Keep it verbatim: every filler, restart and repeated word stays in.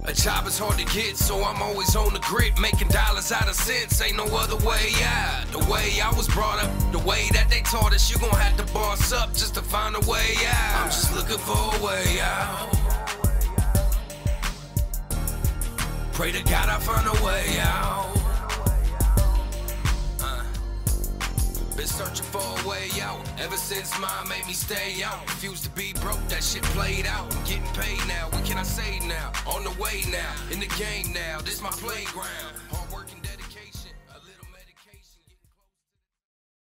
A job is hard to get, so I'm always on the grit, making dollars out of cents. Ain't no other way out. The way I was brought up, the way that they taught us, you gon' have to boss up just to find a way out. I'm just looking for a way out. Pray to God I find a way out. Uh, been searching for a way out ever since mine made me stay out. Refused to be broke, that shit played out. I'm getting paid now, what can I say now? On the way now, in the game now, this my playground. Hard working.